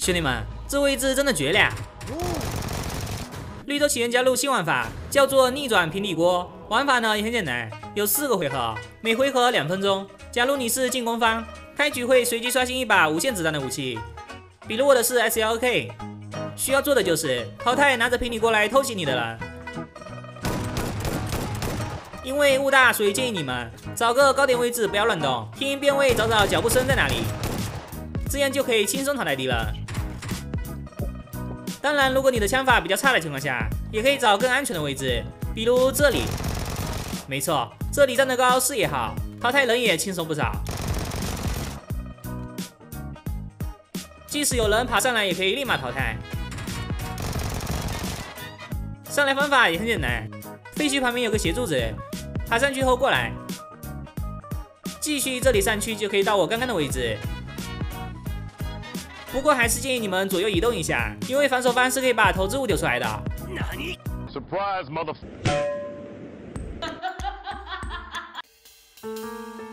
兄弟们，这位置真的绝了！绿洲起源加入新玩法，叫做逆转平底锅。玩法呢也很简单，有4个回合，每回合2分钟。假如你是进攻方，开局会随机刷新一把无限子弹的武器，比如我的是 SLK。需要做的就是淘汰拿着平底锅来偷袭你的人。因为雾大，所以建议你们找个高点位置，不要乱动，听辨位找找脚步声在哪里，这样就可以轻松淘汰敌人。当然，如果你的枪法比较差的情况下，也可以找更安全的位置，比如这里。没错，这里站得高，视野好，淘汰人也轻松不少。即使有人爬上来，也可以立马淘汰。上来方法也很简单，废墟旁边有个斜柱子，爬上去后过来，继续这里上去就可以到我刚刚的位置。不过还是建议你们左右移动一下，因为防守方是可以把投掷物丢出来的。 Surprise, mother.